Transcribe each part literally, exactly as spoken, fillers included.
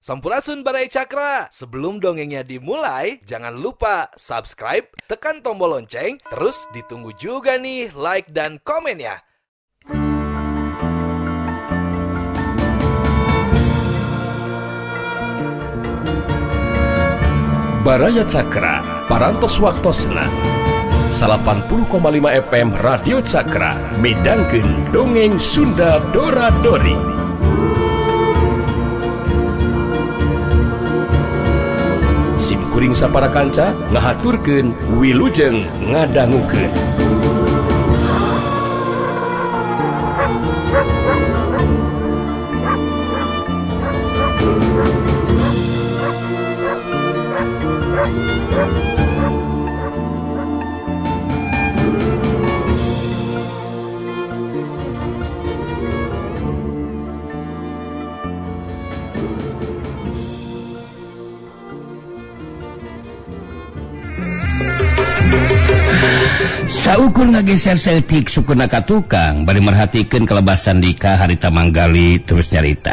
Sampurasun Barai Cakra. Sebelum dongengnya dimulai, jangan lupa subscribe, tekan tombol lonceng, terus ditunggu juga nih like dan komen ya. Baraya Cakra, parantos waktosna delapan puluh koma lima F M Radio Cakra, midangkeun dongeng Sunda Dora Dori. Simkuring sapara kanca ngahaturkeun wilujeng ngadangukeun. Saukur ngageser seetik sukuna ka tukang bari merhatikeun kelebasan Dika harita manggali terus nyarita.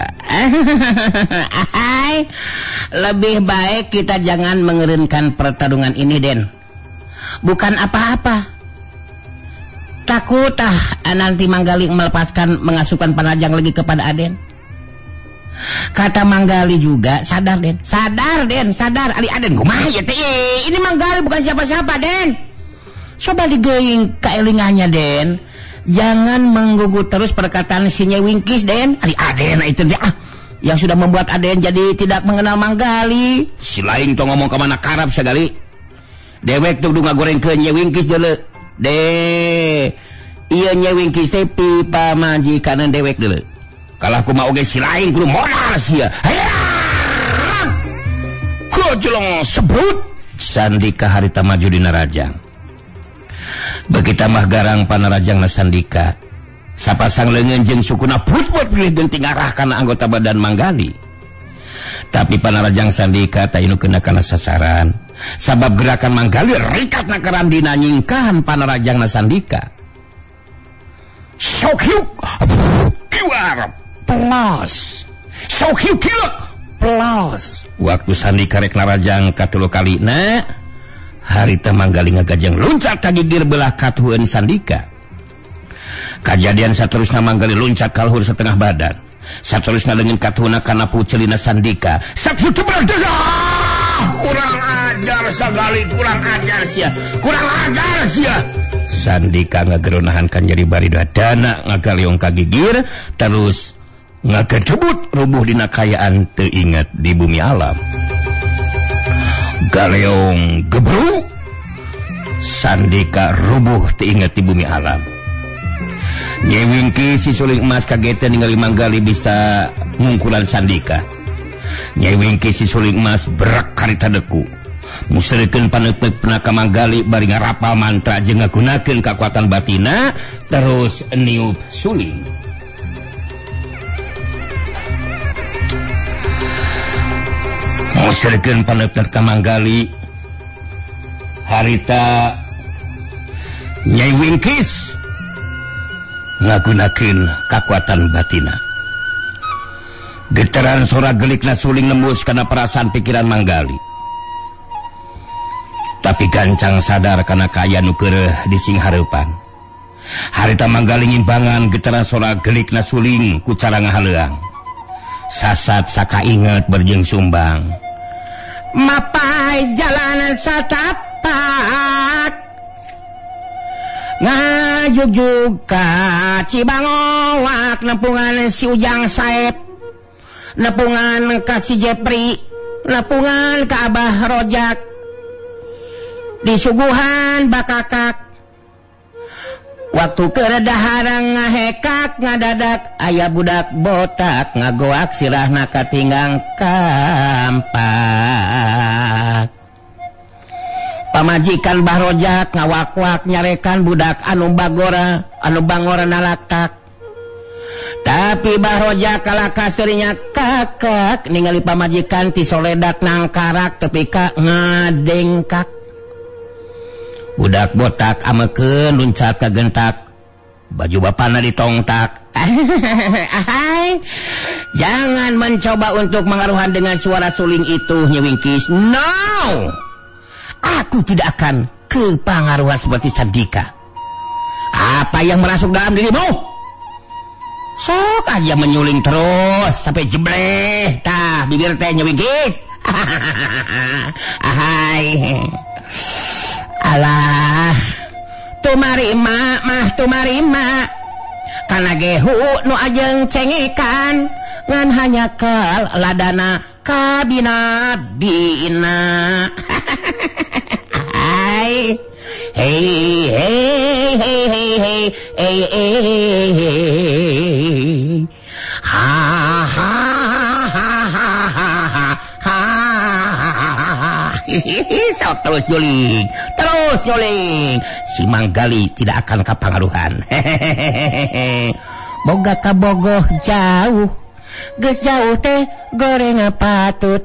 Lebih baik kita jangan mengerenkan pertarungan ini, Den. Bukan apa-apa. Takut ah nanti Manggali melepaskan mengasuhkan Panajang lagi kepada Aden. Kata Manggali juga, sadar Den, sadar Den, sadar. Ali Aden kumaha ya teh? Ini Manggali bukan siapa-siapa, Den. Coba digeing keelingannya, Den. Jangan menggugut terus perkataan si Nyai Wingkis, Den. Ari Aden itu dia ah, yang sudah membuat Aden jadi tidak mengenal Manggali. Si lain tuh ngomong ke mana karab sekali. Dewek tuh udah ngagoreng ke Nyai Wingkis dulu. De, iya Nyai Wingkis teh pipa majikan dewek dulu. Kalau aku mau ge si lain kudu modal sia. Hayang. Kojolong sebut Sandika harita maju dina Rajang. Begitu mah garang Panarajang na Sandika sapasang leungeun jeung sukuna put-put pilih genting arah kana anggota badan Manggali. Tapi Panarajang Sandika teu nu keuna kana sasaran sabab gerakan Manggali rikat na karandina nyingkahan Panarajang na Sandika. Sokhiuk kiwar plus Sokhiuk kieu plus waktu Sandika rek narajang katuluh kalina harita Manggali ngagajeng loncat ka gigir belah katuheun Sandika. Kajadian saterusna Manggali loncat ka luhur setengah badan. Saterusna leungeun katuhuna kana puceulina Sandika. Saputu berdegas. Kurang ajar sagali, kurang ajar sia. Kurang ajar sia. Sandika ngageronahan kan jadi bari dana ngagaliong ka gigir terus ngagecebut rubuh dina kayaan teu inget di bumi alam. Galeong gebru Sandika rubuh teingat di bumi alam. Nyai Wingkis si suling emas kagetan ningali Manggali bisa ngungkulan Sandika. Nyai Wingkis si suling emas berak karita deku musirikeun paneuteup penaka Manggali bari ngarapal mantra jeung ngagunakeun kekuatan batina terus niup suling. Musirikeun paneuteup ka Manggali harita Nyai Wingkis ngagunakeun kekuatan batina. Getaran sora gelikna suling nembus kana perasaan pikiran Manggali. Tapi gancang sadar kana kaya nu keureuh di sing hareupan. Harita Manggali ngimbangan getaran sora gelikna suling ku cara ngahaleuang. Sasat sakainget berjeng sumbang. Mapai jalan satapak ngajugjug ka Cibangowak nepungan si Ujang Saep nepungan ka si Jepri nepungan ka Abah Rojak disuguhan bakakak waktu keredahan ngahekak ngadadak aya budak botak ngagoak sirahna katinggang kampak. Pamajikan Bah Rojak ngawak-wak nyarekan budak anu bagora anu bangora nalaktak. Tapi Bah Rojak kalaka serinya kakak ningali pamajikan ti soledak nangkarak tepi ka ngadengkak. Budak botak amekeun luncat ka gentak baju bapana ditongtak Hai, jangan mencoba untuk mengaruhan dengan suara suling itu, Nyi Wingkis. No, aku tidak akan kepengaruhan seperti Sandika. Apa yang merasuk dalam dirimu? Sok aja menyuling terus sampai jebleh tah bibir teh, Nyi Wingkis. Hai, alah, tumarima mah tumarima. Kana gehu nu ajeng cengekan ngan hanya kal ladana kabina bina. Hai, hey hey hey hey hey hey hey, ha ha ha ha ha ha. Sok terus nyuling, terus nyuling. Si Manggali tidak akan kapangaruhan. Boga kabogoh jauh, geus jauh teh goreng patut.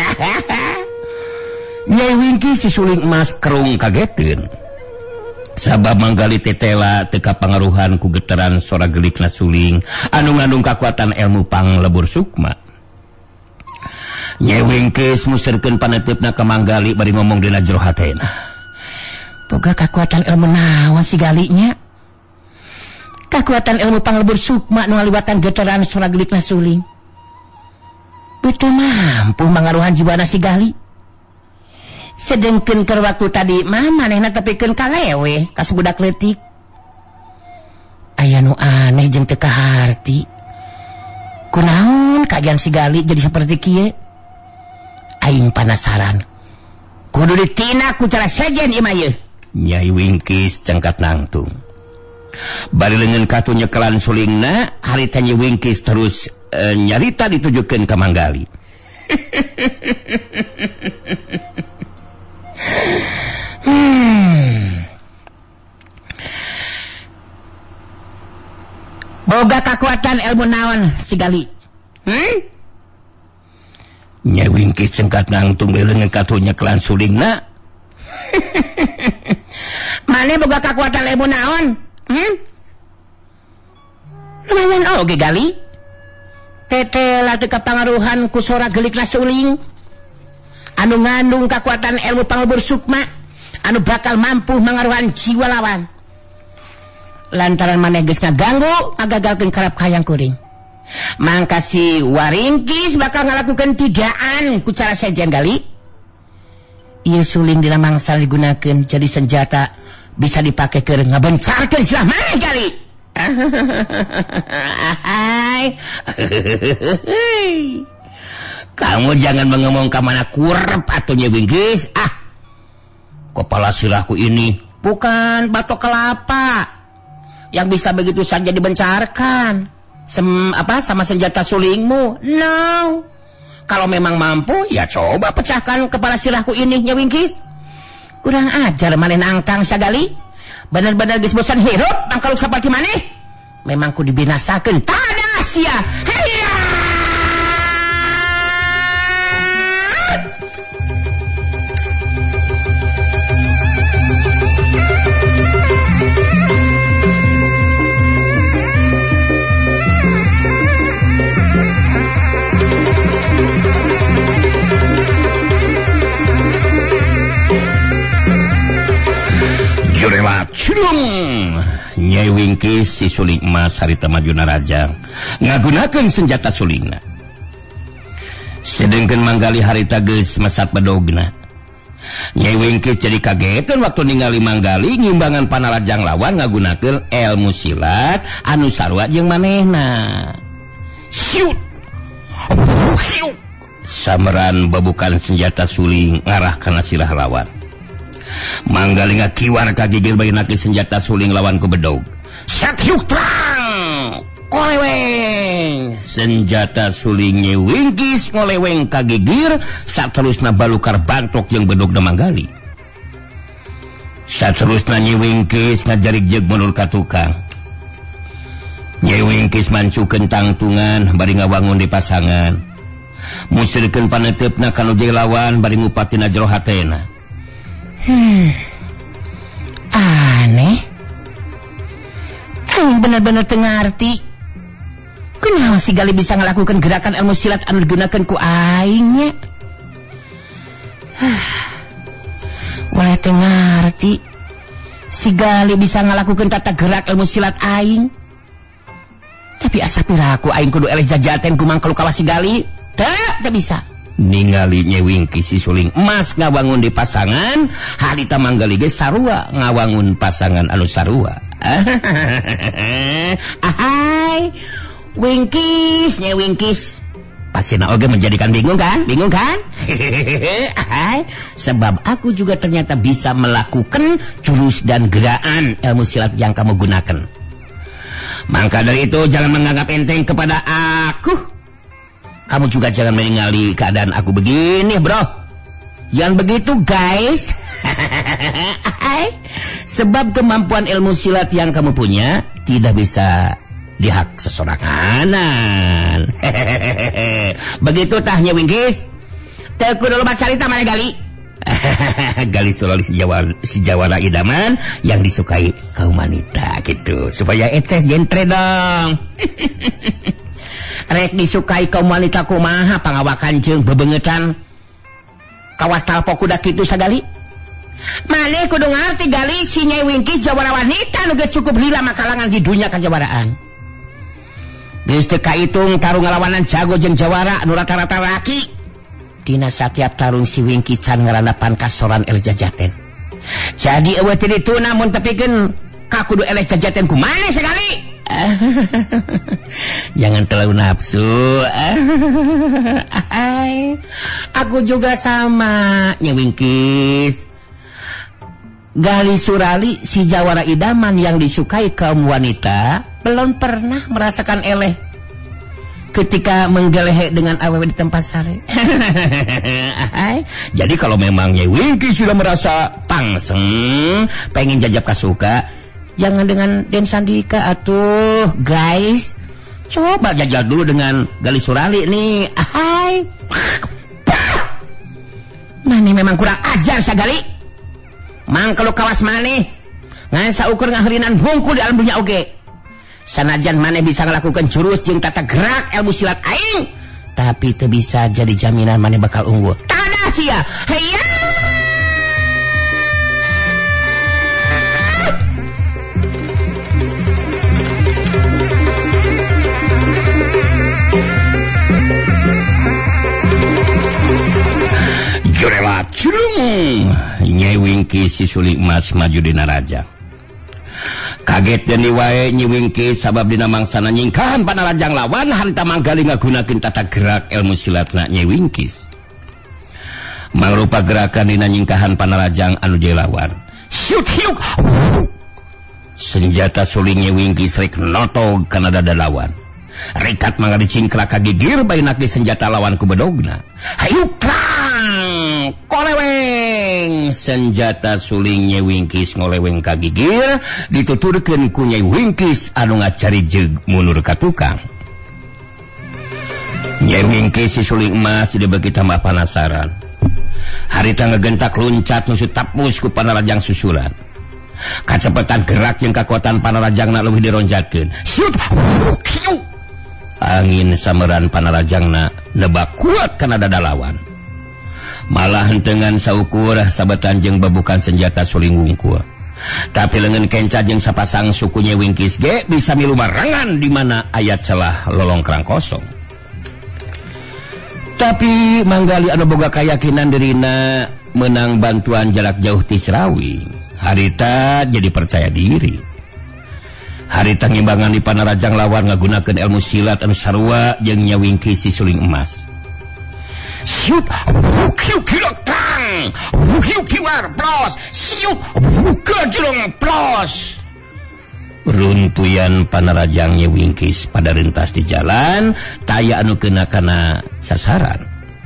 Nyai Wingkis si suling emas kerung kageteun. Sabab Manggali tetela teu kapangaruhan ku getaran sora gelikna suling anu ngandung kakuatan ilmu panglebur sukma. Nyai Wingkis muserkeun panetepna ka Manggali bari ngomong dina jero hatena. Boga kakuatan ilmu naon si Galinya? Kakuatan ilmu panglebur sukma nu ngaliwatan getaran sora gelikna suling. Betul mampu mangaruhan jiwana si Gali. Sedengkeun keur waktu tadi mah manehna tepikeun kalewe ka budak leutik. Aya nu aneh jeung teu kaharti. Kunaon kajian si Gali jadi seperti kieu? Aing penasaran. Kudu ditina ku cara sejen ieu mah yeuh. Nyai Wingkis cengkat nangtung. Bari leungeun katu nyekelan sulingna, harita Nyai Wingkis terus e, nyarita ditujukeun ka Manggali. hmm. Boga kakuatan ilmu naon si Gali? Hmm? Nyai Wingkis cengkat nangtung bari leungeun katu nyekelan sulingna. Mane boga kakuatan ilmu naon? Hmm? Lumayan oge Gali. Tetela teu kapangaruhan ku sora gelikna suling anu ngandung kakuatan ilmu panglebur sukma anu bakal mampu mangaruhan jiwa lawan. Lantaran maneh geus ngaganggu ngagagalkeun karap kayang kuring. Mangka si Waringkis bakal ngalakukeun tidaan ku cara sejen Gali. Ieu suling dina mangsal digunakeun jadi senjata bisa dipakai ke ngabencarkeun silah maneh Gali. Kamu jangan mengomong ke mana kurep atuh Nyai Wingkis. Ah, kepala sirahku ini bukan batok kelapa yang bisa begitu saja dibencarkan Sem, apa sama senjata sulingmu. No. Kalau memang mampu, ya coba pecahkan kepala sirahku ini, Nyai Wingkis. Kurang ajar maneh nangtang sagali. Benar-benar geus bosan hirup mangkaluk saperti maneh. Memang ku dibinasakeun tada sia. Heya! Jurela cilung. Nyai Wingkis si suling emas harita majuna raja ngagunakeun senjata sulingna. Sedengkeun Manggali harita geus mesat bedogna. Nyai Wingkis jadi kageteun waktu ningali Manggali ngimbangan panalajang lawan ngagunakeun ilmu silat anu sarua jeung manehna. Siut. Siut. Sameran babukan senjata suling ngarah kana silah lawan. Manggali ngakiwar ka gigir bayi naki senjata suling lawan ku bedog. Satyuk terang ngoleweng. Senjata suling Nyai Wingkis ngoleweng ka gigir saterusna balukar bantok jeung bedog na Manggali. Saterusna Nyai Wingkis ngajarik jeug mundur ka tukang. Nyai Wingkis mancukeun tangtungan bari ngawangun di pasangan. Musirkeun paneteupna kanu jeung lawan bari ngupatina jero hatena. Hmm, aneh. Aing bener-bener teu ngarti Kunaon si Gali bisa ngelakukan gerakan ilmu silat anu digunakan ku aingnya? Waleh teu ngarti. Si Gali bisa ngelakukan tata gerak ilmu silat aing. Tapi asa piraku aing kudu eleh jajaten ku mangkelu kawas si Gali. Teu, teu bisa. Ningali Nyai Wingkis si suling emas ngawangun di pasangan, harita manggali ge sarua ngawangun pasangan anu sarua. Ahai, Wingkis, Nyai Wingkis. Pasina oge menjadikan bingung kan? Bingung kan? Ahai, sebab aku juga ternyata bisa melakukan jurus dan gerakan ilmu silat yang kamu gunakan. Maka dari itu jangan menganggap enteng kepada aku. Kamu juga jangan menningali keadaan aku begini, bro. Yang begitu, guys. Sebab kemampuan ilmu silat yang kamu punya tidak bisa dihak sesoranganan. Begitu tah Nyai Wingkis. Teu kudu loba carita mana Gali. Gali Sulali si Jawara, si Jawara idaman yang disukai kaum wanita gitu. Supaya eces jentre dong. Rek disukai kaum wanita kumaha pangawakan jeung bebengetan kawas talpo kuda kitu sagali. Mane kudu ngarti Gali si Nyai Wingkis jawara wanita nu geus cukup lila makalangan di dunia kajawaraan. Geus teu kaitung tarung ngalawanan jago jeung jawara anu rata-rata laki. Dina satiap tarung si Wingkis can ngaranapan kasoran eleh jajaten. Jadi eueuh teu ditu namun tepikeun ka kudu eleh jajaten kumaha sagali. Jangan terlalu nafsu. Aku juga sama Nyai Wingkis. Gali Surali si jawara idaman yang disukai kaum wanita belum pernah merasakan eleh ketika menggelehe dengan awewe di tempat sare. Jadi kalau memang Nyai Wingkis sudah merasa pangseng pengen jajab kasuka, jangan dengan Den Sandika atuh, guys. Coba jajal dulu dengan Gali Surali nih. Ahai. Mane memang kurang ajar sagali. Mang kalau kawas mane ngan saukur ngaherinan hungkul di alam dunia oge. Sanajan mane bisa ngelakukan jurus jeung tata gerak ilmu silat aing, tapi teu bisa jadi jaminan mane bakal unggul. Tada sia. Hayya. Jorela culung Nyai Wingkis si suling emas maju dina raja. Kaget deui wae Nyai Wingkis sabab dina mangsana nyingkahan panarajang lawan harita manggali ngagunakeun tata gerak ilmu silatna Nyai Wingkis. Mangrupa gerakan dina nyingkahan panarajang anu je lawan. Syut hiuk. Senjata suling Nyai Wingkis rek notog kana dada lawan. Rikat mangga dicingkrak ka gigir baina ge senjata lawan ku bedogna. Hayu krang koleweng senjata suling Nyai Wingkis ngoleweng ka gigir dituturkeun ku Nyai Wingkis anu ngacari jeug mundur ka tukang. Nyai Wingkis si suling emas jadi beuki tambah penasaran. Harita ngagentak luncat nu tapus ku panarajang susulan. Kacepetan gerak jeung kakuatan panarajangna leuwih dironjatkeun. Syut. Angin sameran panarajangna nebak kuat kana dada lawan. Malah hentengan saukur sabetan jeung babukan senjata suling wungkul. Tapi leungeun kenca jeung sapasang suku Nyai Wingkis ge bisa milu marangan di mana aya celah lolongkrang kosong. Tapi manggali anu boga kayakinan dirina menang bantuan jalak jauh ti Srawi, harita jadi percaya diri. Harita ngimbangan di panarajang lawan ngagunakeun ilmu silat anu sarua jeung Nyai Wingkis si suling emas. Siup wukiu kilotang wukiu kiwar plos siup wuka jelong plos. Runtuyan panarajang Nyai Wingkis pada rentas di jalan taya anu kena kana sasaran.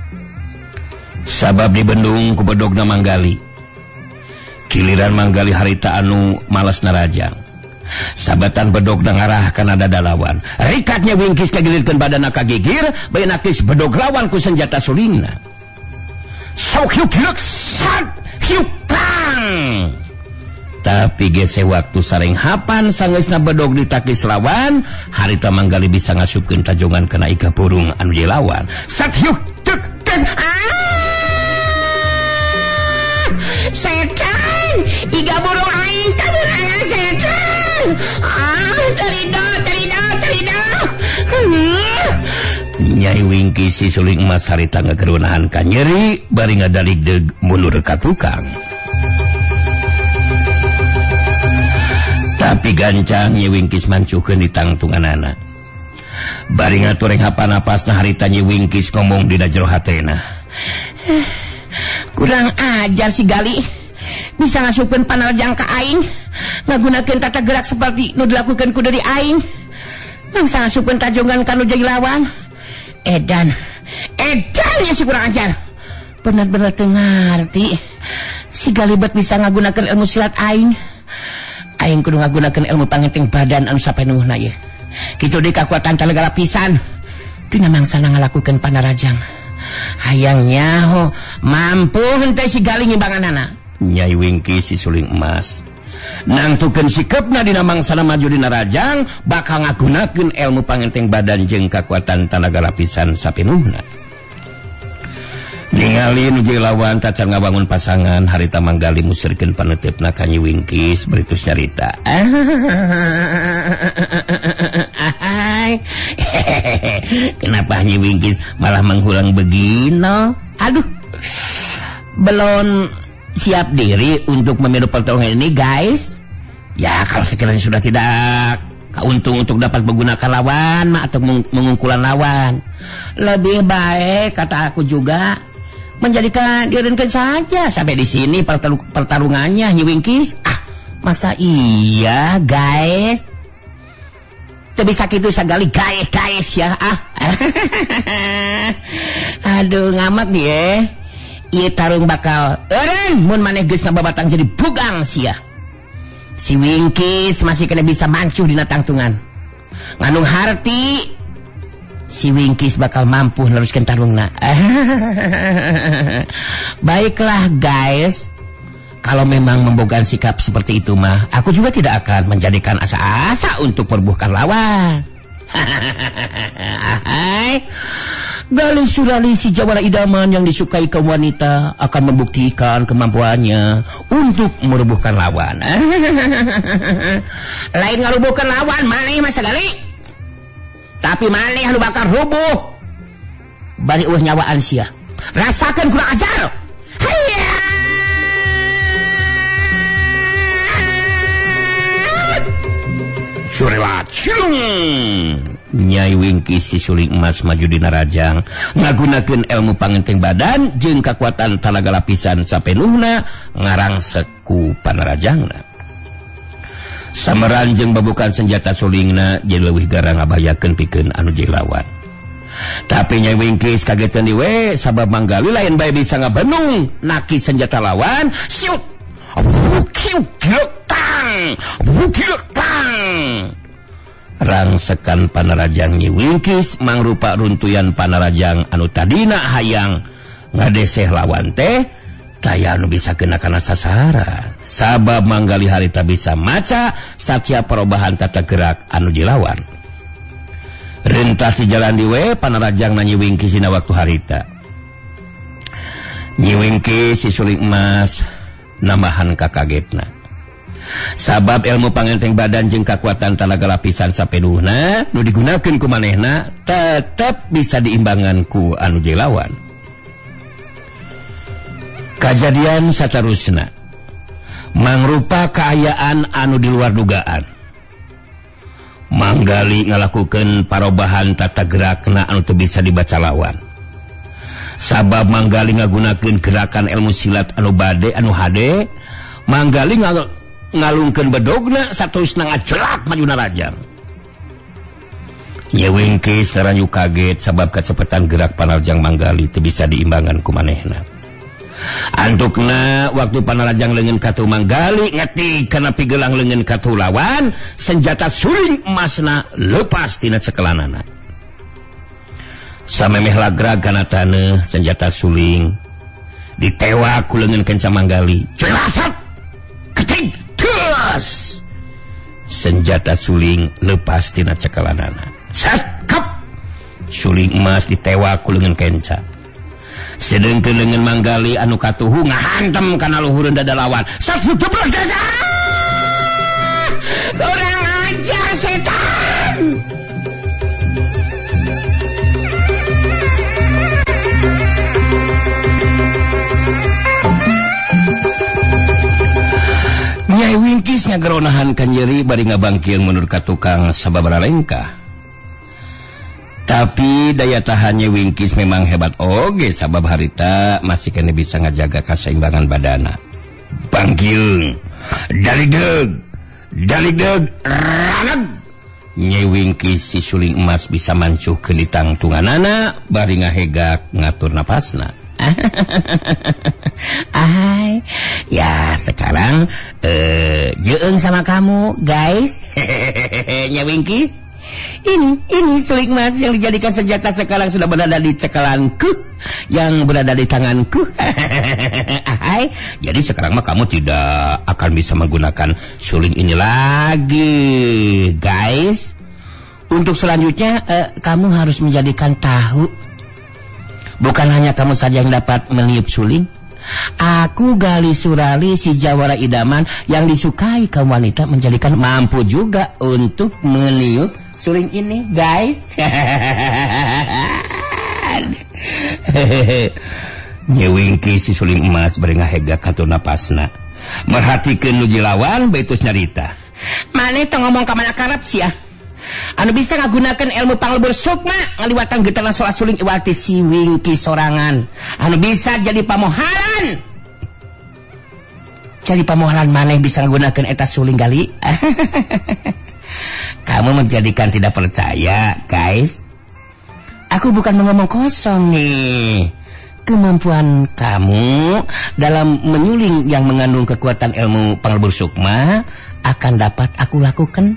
Sabab di bendung ku bedogna manggali. Giliran manggali harita anu malas narajang. Sabatan bedog ngarah kana dada lawan. Rikatnya Wingkis kagilirkeun badana ka gigir, bae nakis bedog lawan ku senjata sulingna. Sok hiuk hiuk sat hiuk tang. Tapi gese waktu sareng hapan sangeusna bedog ditakis lawan, harita manggali bisa ngasupkeun tajongan kana iga burung anu dilawan. Satyuk tek tes. Setan, iga burung aing kaberangan setan. Ah, terido, terido, terido. Nyai Wingki si suling emas harita ngagerunahan ka nyeri bari ngadaligdeug mundur ka tukang. Tapi gancang Nyai Wingkis mancukeun di tangtunganana. Bari ngatureng hapan-hapasna harita Nyai Wingkis ngomong dina jero hatena. Kurang ajar si Gali. Bisa ngasupkeun panarjang ka aing, ngagunakeun tata gerak seperti nu dilakukeun ku dari aing. Mangsa ngasupkeun tajongan ka nu jadi lawan. Edan. Edan ya si kurang ajar. Bener-bener teu ngarti. Si Galibet bisa ngagunakeun ilmu silat aing. Aing kudu ngagunakeun ilmu pangenting badan anu sapenuhna ieu. Kitu deui kakuatan talegala pisan. Dina mangsana ngalakukeun panarajang. Hayangnya ho mampu henteu si Gali ngimbanganana. Nyai Wingki si suling emas nangtukeun sikepna dina mangsana maju dina rajang bakal ngagunakeun ilmu pangenting badan jeung kakuatan tanaga lapisan sapenuhna. Ningali nu lawan tacan ngabangun pasangan harita manggali musirkeun paneutepna ka Nyai Wingkis beritus carita. Kenapa Nyai Wingkis malah menghulang begino? Aduh, belum siap diri untuk memiru pertarungan ini, guys. Ya, kalau sekiranya sudah tidak keuntung untuk dapat menggunakan lawan atau mengungkulan lawan, lebih baik kata aku juga menjadikan dirinkan saja sampai di sini pertarungannya Nyai Wingkis. Ah, masa iya, guys? Bisa gitu sagali guys, guys ya. Ah. Aduh, ngamak dia. Ieu tarung bakal eureun mun maneh geus ngababatang jadi bugang sia. Si Wingkis masih kena bisa mancuh dina tangtungan. Nganu harti si Wingkis bakal mampu neruskeun tarungna. Baiklah guys. Kalau memang membogaan sikap seperti itu mah, aku juga tidak akan menjadikan asa-asa untuk perbuhkan lawan. Gali Surali si jawara idaman yang disukai kaum wanita akan membuktikan kemampuannya untuk merubuhkan lawan. Lain ngarubuhkan lawan maneh masa Gali, tapi maneh anu bakal rubuh bari eueuh nyawaan sia. Rasakeun kurang ajar. Hayya. Surewat cung. Nyai Wingkis si suling emas maju dina rajang ngagunakeun ilmu pangenting badan jeung kakuatan tanaga lapisan sapenuhna ngarangsek ku panarajangna. Sameran jeung babukan senjata sulingna jadi leuwih garang ngabayakeun pikeun anu jeung lawan. Tapi Nyai Wingkis kageteun deui we sabab manggali lain bae bisa ngabenung naki senjata lawan. Siut. Wukiu tang. Wukiu tang. Rangsekan panarajang Nyai Wingkis mangrupa runtuyan panarajang anu tadina hayang ngadeseh lawan teh taya anu bisa kena kana sasaran sabab manggali harita bisa maca satya perubahan tata gerak anu dilawan. Rentas di jalan diwe panarajang Nyai Wingkis dina waktu harita. Nyai Wingkis si suling emas nambahan kakagetna. Sabab ilmu pangenting badan jeung kakuatan tanaga lapisan sapenuhna nu digunakeun ku manehna tetep bisa diimbangan ku anu jelawan. Kajadian saterusna mangrupa kaayaan anu di luar dugaan. Manggali ngalakukeun parobahan tata gerakna anu teu bisa dibaca lawan. Sabab manggali ngagunakeun gerakan ilmu silat anu bade anu hade, manggali ngal ngalungkeun bedogna saterusna ngajelak majuna rajang. Nyai Wingkis ngaranyu kaget sabab kacepetan gerak panarjang manggali teu bisa diimbangan ku manehna. Antukna waktu panarajang leungeun ka tu manggali ngetik kana pigelang leungeun ka tu lawan, senjata suling emasna leupas tina cekelanana. Samemeh lagrag kana taneuh senjata suling ditewak ku leungeun kenca manggali. Jelasat keting tas senjata suling lepas tina cekelanana. Sakap suling emas ditewak ku leungeun kenca. Sedengkeun leungeun Manggali anu katuhu ngahantem kana luhureun dada lawan. Sok jeblok dasa. Kurang ajar setan. Nyai Wingkis ngageronahan ka nyeri bari ngabangkieung mundur ka tukang sababaraha lengkah. Tapi daya tahannya Wingkis memang hebat oge sabab harita masih kena bisa ngajaga keseimbangan badana. Bangkieung, daligdeug, daligdeug, raneg. Nyai Wingkis si suling emas bisa mancuhkeun di tangtunganana bari ngahegak ngatur napasna. Ay, ya sekarang eh jeung sama kamu, guys. Nyai Wingkis. Ini, ini suling emas yang dijadikan senjata sekarang sudah berada di cekelanku, yang berada di tanganku. Ay, jadi sekarang mah kamu tidak akan bisa menggunakan suling ini lagi, guys. Untuk selanjutnya eh, kamu harus menjadikan tahu. Bukan hanya kamu saja yang dapat meniup suling. Aku Gali Surali si Jawara idaman yang disukai kaum wanita menjadikan mampu juga untuk meniup suling ini, guys. Nyai Wingkis si suling emas bari ngahegak katur napasna. Merhatikeun nuju lawan baitus nyarita. Mane teu ngomong ka mana karep sia? Anu bisa ngagunakeun ilmu panglebur sukma ngaliwatan geutana soal suling iwati si Wingkis sorangan. Anu bisa jadi pamohalan. Jadi pamohalan maneh bisa ngagunakeun eta suling gali. Kamu menjadikan tidak percaya, guys. Aku bukan mengomong kosong nih. Kemampuan kamu dalam menyuling yang mengandung kekuatan ilmu panglebur sukma akan dapat aku lakukan.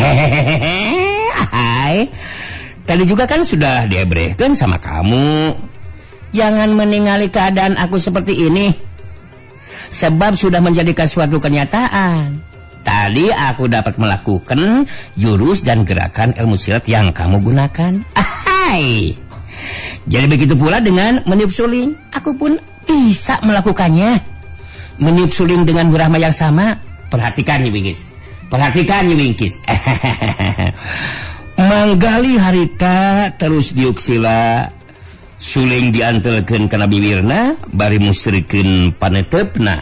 Hai, tadi juga kan sudah diebrehkan sama kamu. Jangan meninggali keadaan aku seperti ini, sebab sudah menjadikan suatu kenyataan. Tadi aku dapat melakukan jurus dan gerakan ilmu silat yang kamu gunakan. Hai, jadi begitu pula dengan meniup suling, aku pun bisa melakukannya. Meniup suling dengan wirahma yang sama. Perhatikan nih Wingkis, perhatikan nih Wingkis. Manggali harita terus diuksila suling diantelkeun kana bibirna bari musrikeun panetepna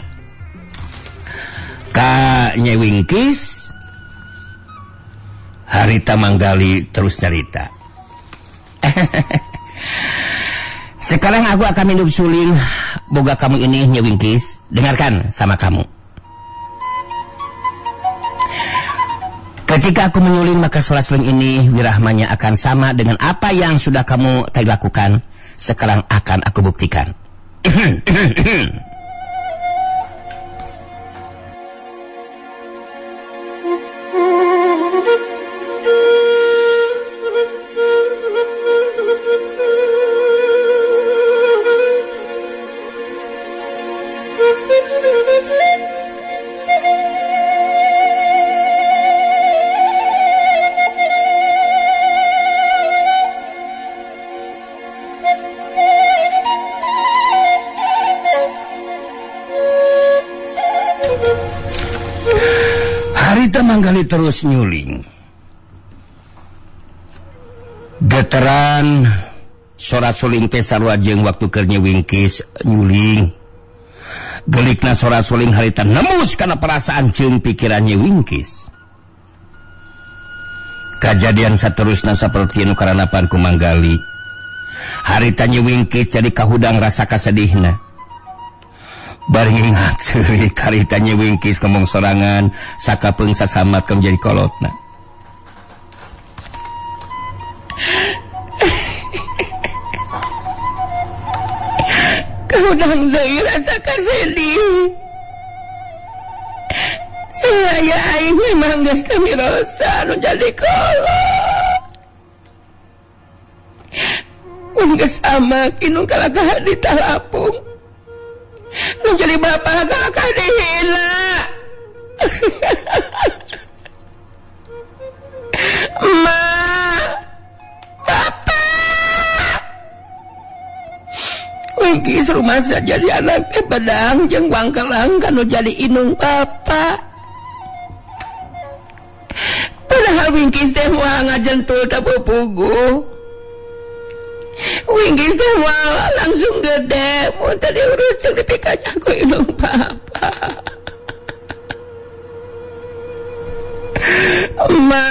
ka Nyai Wingkis. Harita Manggali terus cerita. Sekarang aku akan minum suling boga kamu ini, Nyai Wingkis. Dengarkan sama kamu. Ketika aku menyuling maka suling ini wirahmanya akan sama dengan apa yang sudah kamu tadi lakukan. Sekarang akan aku buktikan. Manggali terus nyuling. Geteran sora suling teh sarua jeung waktu keur Nyai Wingkis nyuling. Gelikna sora suling harita nemus kana perasaan jeung pikiran Nyai Wingkis. Kajadian saterusna saperti anu karanapan ku Manggali. Harita Nyai Wingkis jadi kahudang rasa kasedihna. Bari ngingat ceurik harita Nyai Wingkis ngomong sorangan sakapeung sasamat ka menjadi kolotna. Kahudang deui rasa kasedih. Saya aing memang geus teu mirosa anu jadi kolot. Mun geus amaki nu kalakah di talapung. Lu jadi bapak galakah dihina. Ma, Bapak. Wingkis rumah saja jadi anak teh bedang jeung wangkelang kanu jadi inung Bapak. Padahal Wingkis teh moal ngajentul teh pupuguh. Wingkis teh moal langsung gede, mun teh diurus jeung dipikanya ku inung Bapak. Ma,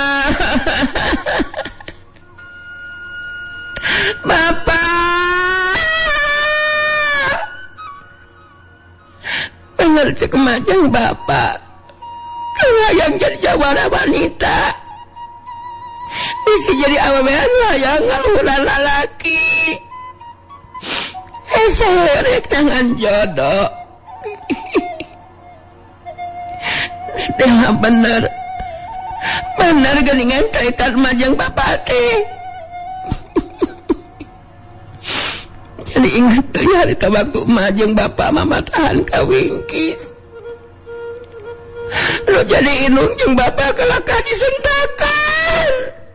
Bapak, bener cek majang Bapak, kalau yang jadi jawara wanita, bisa jadi awewean yang ngaluhuran lalaki. Eh saya rek nangan jodoh. Dia bener. Bener geningan kaitan majang Bapak teh. Jadi ingat tuh ya harita waktu majang Bapak mamatahan ka Wingkis. Lu jadi inung jeung Bapak kelakah disentakan.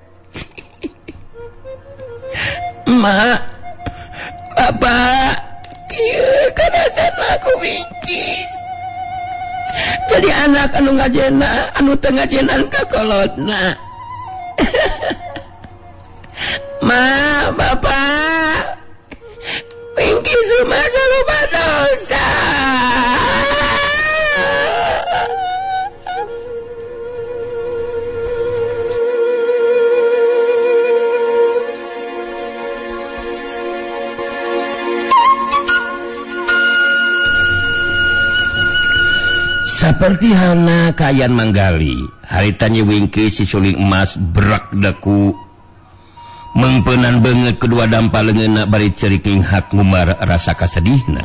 Ma, Bapak, kieu kadasan aku Wingkis. Jadi anak anu ngajena, anu teu ngajenan ka kolotna. Ma, Bapak, Wingkis rumah saloba dosa. Seperti halna kayan manggali, haritanya Wingkis si suling emas berak daku mengpenan banget kedua dampalengeuna bari ceriking hak ngumar rasa kasedihna.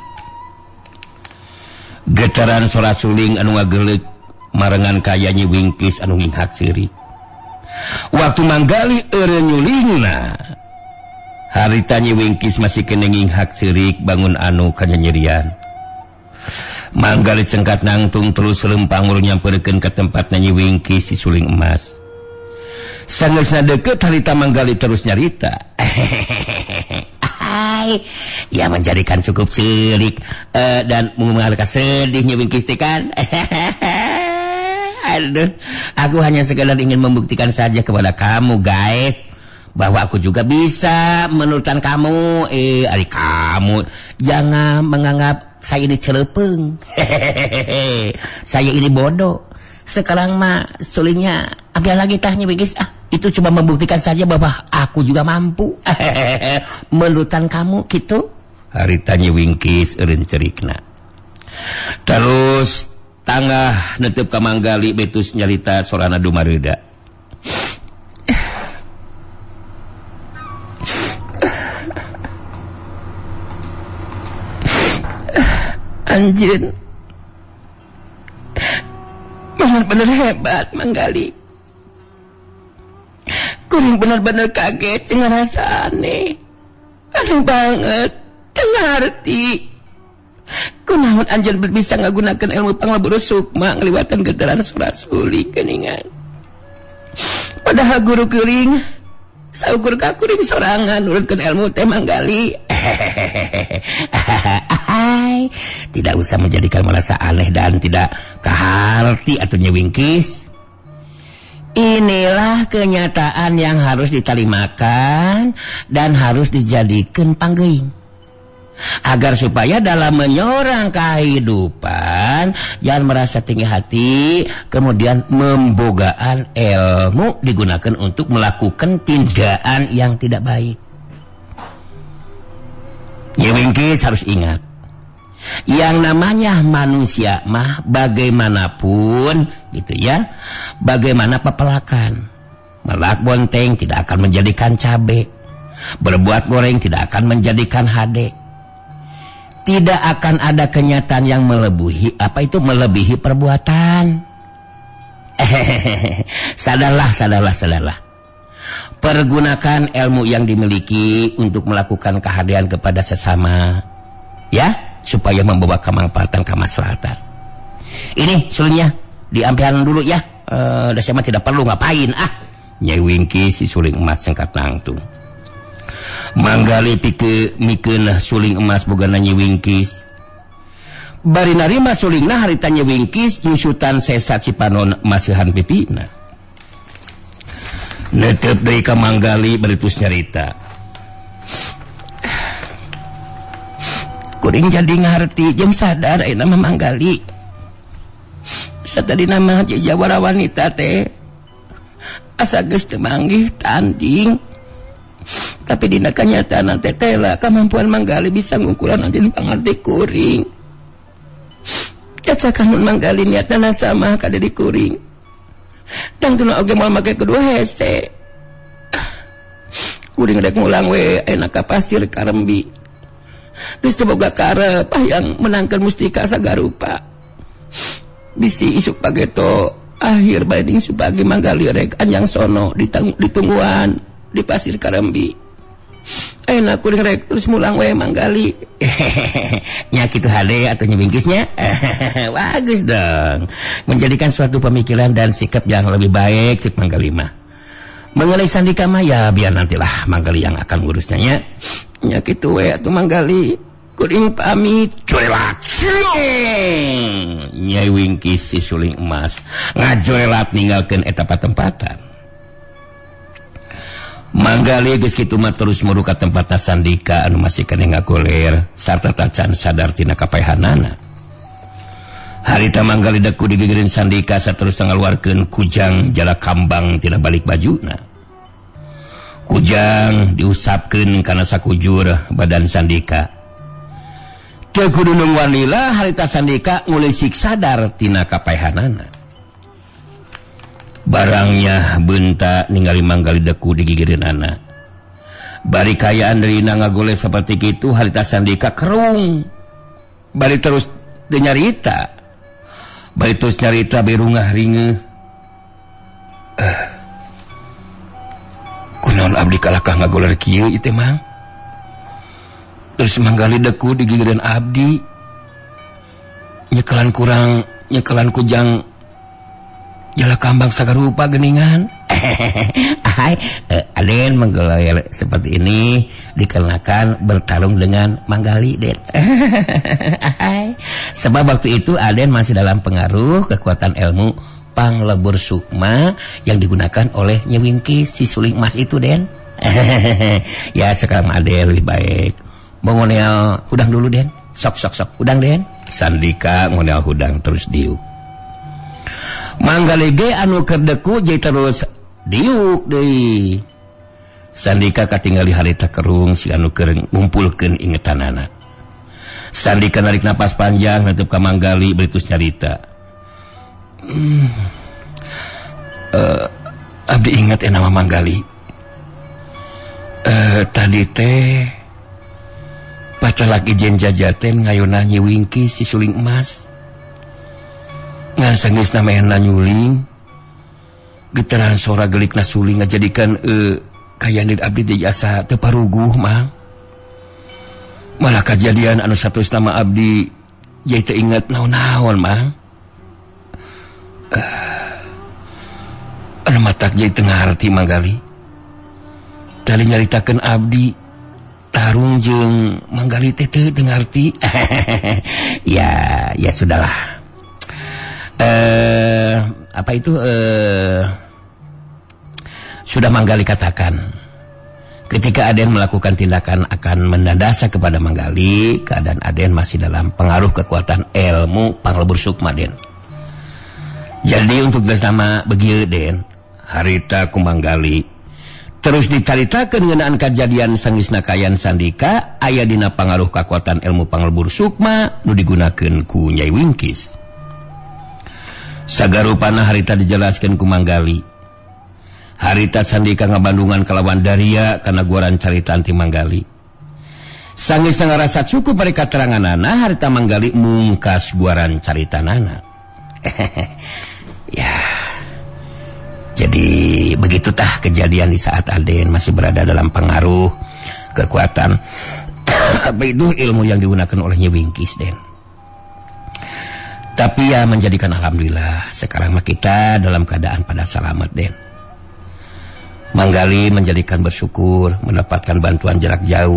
Getaran sora suling anu ngageuleuh marengan kayanya Wingkis anu nginghak sirik. Waktu manggali eureun nyulingna, haritanya Wingkis masih kena nginghak sirik bangun anu kanyanyerian. Manggali cengkat nangtung terus lempang ulu nyamperkeun ka tempat Nyi Wingkis si suling emas. Sangeusna deukeut harita Manggali terus nyarita. Ai, ya menjadikan cukup sirik uh, dan mengalahkan sedih Nyi Wingkis teh kan. Aduh, aku hanya sekedar ingin membuktikan saja kepada kamu guys bahwa aku juga bisa menurutkan kamu. Eh, ari kamu jangan menganggap saya ini celepeng. Saya ini bodoh. Sekarang mah sulingnya ambil lagi tahnya Wingkis. Ah, itu cuma membuktikan saja bahwa aku juga mampu. Menurutkan kamu gitu. Haritanya Wingkis eureun cerikna. Terus tanggah netep ka Manggali betus nyalita sorana dumareuda. Anjin, benar-benar hebat Manggali. Kuring benar-benar kaget ngerasa aneh, aneh banget, ngerti. Kunaon anjin bisa ngagunakeun ilmu panglebur sukma ngaliwatan getaran surah suling geningan. Padahal guru kuring saukur ka kuring sorangan nurutkeun ilmu teh Manggali. Hai, tidak usah menjadikan merasa aneh dan tidak keharti atunya Wingkis. Inilah kenyataan yang harus diterimakan dan harus dijadikan panggeing. Agar supaya dalam menyorang kehidupan jangan merasa tinggi hati, kemudian membogaan ilmu digunakan untuk melakukan tindakan yang tidak baik. Nyi Wingkis harus ingat, yang namanya manusia mah bagaimanapun gitu ya, bagaimana pepelakan, melak bonteng tidak akan menjadikan cabe, berbuat goreng tidak akan menjadikan hade. Tidak akan ada kenyataan yang melebihi apa itu melebihi perbuatan. Sadarlah, sadarlah, sadarlah. Pergunakan ilmu yang dimiliki untuk melakukan kehadiran kepada sesama, ya, supaya membawa kemanfaatan kemaslahatan. Ini sulnya diampian dulu ya. Eh, uh, sama tidak perlu ngapain ah. Nyai Wingkis si suling emas sengkat nangtung. Manggali pike mikeun suling emas bogana Nyai Wingkis. Bari narima sulingna harita Nyai Wingkis nyusutan sesat Cipanon masihan pipina. Netep deui ka Manggali baritus nyarita. Kuring jadi ngarti jeung sadar ayeuna mah Manggali. Satadi nama jawara wanita teh asa geus teu manggih tanding. Tapi dina kanyataan teh tela kemampuan Manggali bisa ngukuran anjeun pangarti kuring. Jasa kamun Manggali niatna sama ka diri kuring. Tangtuna oge moal make kedua hese. Kuring rek ngulang we ayeuna ka pasir Karembi. Geus teu boga karep hayang menangkeun mustika sagarupa. Bisi isuk pageto akhir bading supagi Manggali rek anjang sono ditungguan di pasir Karembi. Ayeuna kuring rek terus mulang we Manggali. Nya kitu hade atuh Nyai Wingkisnya. Bagus dong. Menjadikan suatu pemikiran dan sikap yang lebih baik cik Manggali mah. Mengenai Sandika mah ya biar nantilah Manggali yang akan ngurusnya nya. Nya kitu we atuh Manggali. Kuring pamit. Joelat. Nyai Wingkis si suling emas ngajoelat ninggalkeun eta patempatan. Manggali geus kitu mah terus muruh ka tempatna Sandika anu masih keneh ngagoler sarta tacan sadar tina kapaehanana. Harita Manggali deku digigireun Sandika saterus ngaluarkeun kujang jala kambang tina balik bajuna. Kujang diusapkeun kana sakujur badan Sandika. Teu kudu nungguan lila harita Sandika ngulisik sadar tina kapaehanana. Barangnya benta ningali Manggali deku digigireunana. Bari kayaan deurina ngagoleh saperti kitu harita Sandika kerung. Bari terus teu nyarita. Bari terus nyarita berungah ringeeh. Eh. Kunaon abdi kalakah ngagoler kieu ieu teh Mang? Terus Manggali deku digigireun abdi. Nyekelan kurang nyekelan kujang jala kambang sagarupa geningan. Hai, eh, Aden menggelar seperti ini dikarenakan bertarung dengan Manggali, Den. Hai. Sebab waktu itu Aden masih dalam pengaruh kekuatan ilmu Panglebur Sukma yang digunakan oleh Nyai Wingkis si suling emas itu, Den. Ya sekarang Aden lebih baik mengonel hudang dulu, Den. Sok sok sok hudang, Den. Sandika ngonel hudang terus diuk. Manggali ge anu keur deku jadi terus diuk deui. Sandika katingali harita kerung si anu keur ngumpulkeun ingetanana. Sandika narik napas panjang netep ka Manggali beritus nyarita. Hmm. Uh, abdi ingat ya nama Manggali. Uh, tadi teh patalak ijen jajaten ngayona Nyai Wingkis si suling emas. Ngan sanggeus namehna nyuling getaran sora gelikna suling ngajadikan e, kayanid abdi teh asa teu paruguh Mang. Malah kejadian anu saterus nama abdi jadi teu inget naon-naon Mang. Uh, anu matak jadi teu ngarti Manggali. Tali nyaritakeun abdi tarung jeung Manggali teh teu ngarti. Ya, ya sudahlah. Eh, apa itu eh, sudah Manggali katakan ketika Aden melakukan tindakan akan mendadasa kepada Manggali, keadaan Aden masih dalam pengaruh kekuatan ilmu Panglebur Sukma, Den. Jadi untuk bersama begieu, Den, harita ku Manggali terus dicaritakeun ngeunaan kejadian sanggeusna kayan Sandika aya dina pangaruh kekuatan ilmu Panglebur Sukma nu digunakeun ku Nyai Wingkis. Sagarupana harita dijelaskan ku Manggali. Harita Sandika ngabandungan kalawan Daria karena guaran carita anti Manggali. Sanggeus ngarasa cukup bari kateranganana harita Manggali mungkas guaran caritanana. Ya. Jadi begitu tah kejadian di saat Aden masih berada dalam pengaruh kekuatan apa itu ilmu yang digunakan oleh Nyai Wingkis, Den. Tapi ya menjadikan alhamdulillah sekarang mah kita dalam keadaan pada selamat Den. Manggali menjadikan bersyukur mendapatkan bantuan jarak jauh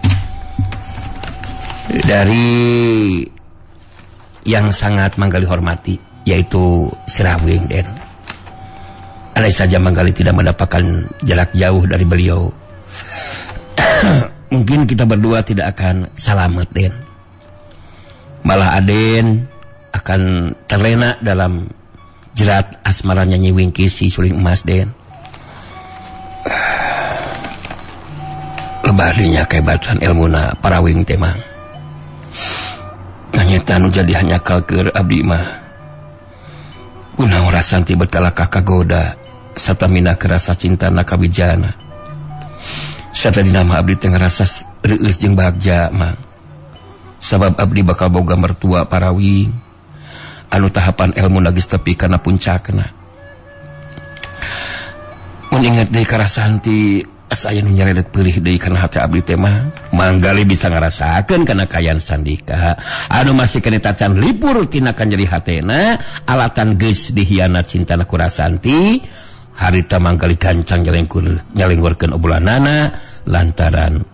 dari yang sangat Manggali hormati yaitu Sirawing Den. Andai saja Manggali tidak mendapatkan jarak jauh dari beliau, mungkin kita berdua tidak akan selamat Den. Malah Aden akan terlena dalam jerat asmaranya Nyi Wingki si suling emas Den. Lebadinya kehebatan ilmuna para wing temang. Nanyeta nu jadi hanya kalkeur abdi mah. Kunaon rasanti betala kakagoda sarta mina kerasa cinta nakawijana. Sarta dina mah abdi teh ngarasa reueus jeung bagja mah. Sabab abdi bakal boga mertua para wing anu tahapan ilmu nagis tepi kana puncakna. Mun inget deui karasaan ti asa aya nu nyaredet peulih deui kana hati abdi teh mah, Manggali bisa ngarasakeun kana kayaan Sandika anu masih kene tacan lipur tina kan jadi hatena alatan geus dihianat cintana ku Rasanti. Harita Manggali gancang nyalengkur nyalengurkeun obolanana lantaran